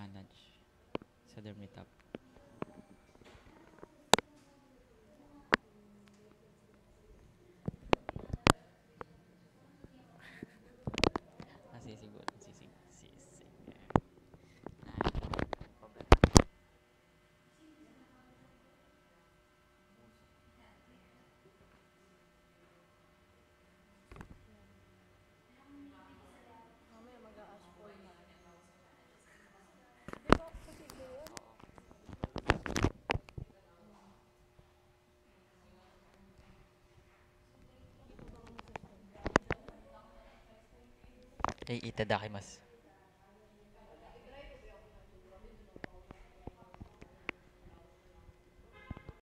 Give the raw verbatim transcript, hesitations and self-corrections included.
lunch sa their meetup. Ah, sisig po. Sisig. Sisig. Ah, problema. Mamaya mag-a-ash for na. Di ba sa sige yun? Ay, itadakimasu.